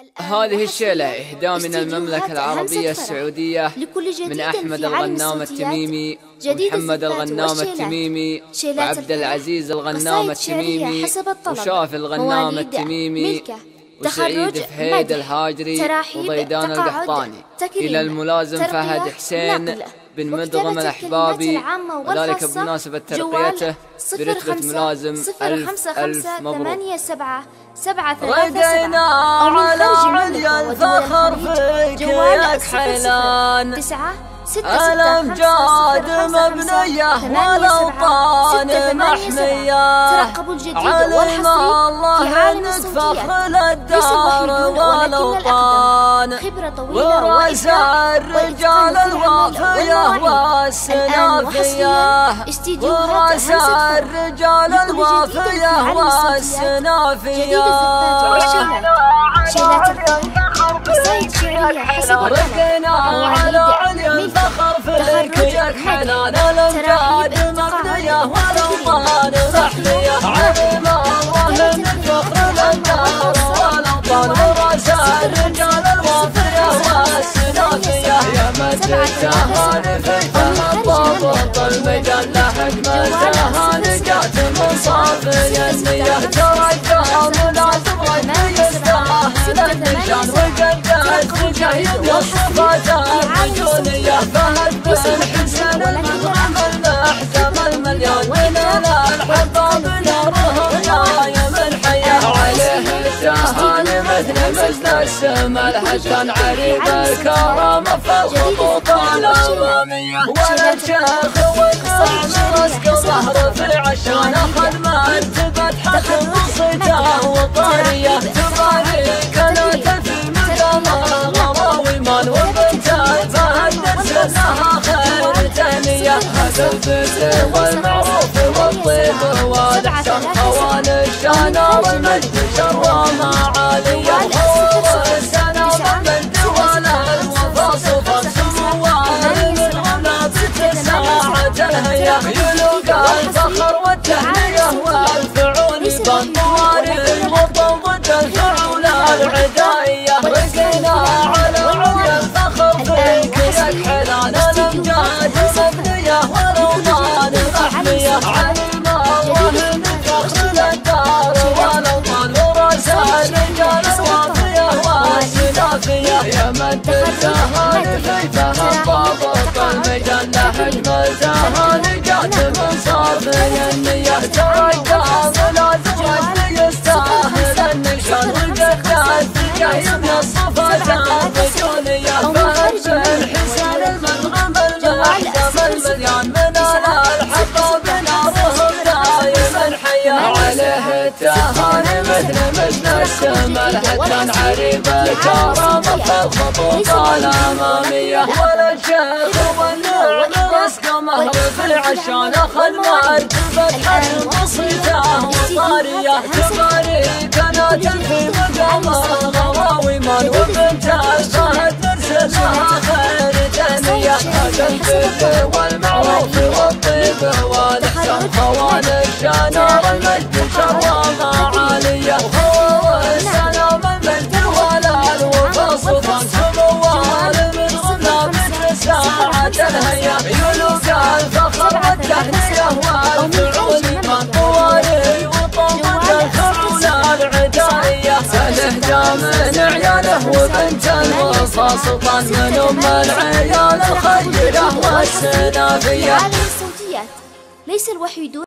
هذه الشيلة إهداء من المملكة العربية السعودية من أحمد الغنام التميمي ومحمد الغنام التميمي وعبد العزيز الغنام التميمي وشاف الغنام التميمي وسعيد فهيد الهاجري وضيدان القحطاني إلى الملازم فهد حسين بن مدغم الأحبابي، وذلك بمناسبة ترقيته برتبة ملازم. ألف مبروك. رقينا على عليا الفخر فيك يا كحلان، الأمجاد مبنية والأوطان محمية، علم الله انك فخر للدار والأوطان، ورؤساء الرجال الوافية والسنافية، ورؤساء الرجال الوافية والسنافية. رقينا على عليا الفخر فيك يا كحلان، الأمجاد مبنية والأوطان محمية، علم الله انك فخر للدار والأوطان، ورؤساء الرجال الوافية والسنافية. يا مد التهاني فيك ضابط الميدان لحق مزاها نجات من صافي النية، ترجع ملازم غني يستاهل النشان، وقدت تجاهد الصفات الرجولية، فهد بن حسين المدغم المحزم المليان، من الحباب نارهم نايم الحياة، عليه التهاني مثل مجد السما الحسن عريب الكرامة في الخطوط الأمامية، ولد شيخ والنعم رزق ظهر في عشان أخذ مرتبة حكم صيته وطارية، تبارك لا في مقام غراويمان، وبنت فهد نرسل لها خير تهنية، هذا البر والمعروف والطيب والإحسان، خوان الشان والمجد شروى معالية، السنة والمجد والوفا صفا سموان الغنى بتساعة الهيا، يلقى الفخر والتهنية والفعول بالنواري الوطن ضد الفعول العدائية. رقينا على عليا الفخر فيك يا كحلان، الأمجاد مبنية والأوطان محمية، علم الله انك فخر للدار والأوطان، ورؤساء الرجال الوافية والسنافية. يا مد التهاني فيك ضابط الميدان لحق مزاها نجات من صافي النية، ترجع ملازم غني يستاهل النشان، وقدت تجاهد من الصفات الرجولية، فهد بن حسين المدغم المحزم المليان، من الحباب نارهم نايم الحياة، عليه التهاني مثل مجد السما الحسن عريب الكرامة في الخطوط الأمامية، ولد شيخ والنعم رزق مهر في عشان أخذ مرتبة حكم صيته وطارية، تبارك نات في مقام غراويمان، وبنت فهد نرسل لها خير تهنية، هذا البر والمعروف والطيب والإحسان، خوان الشان والمجد شروى معالية، والسلام المجد والوفا صفا سموان من غنى بتساعة الهيا، يلقى الفخر والتهنية والفعول من طواري وطن ضد الفعول العدائية، الإهداء من عياله وبنت الوفا سلطان، من العيال الخيرة والسنافية. ليس الوحي دون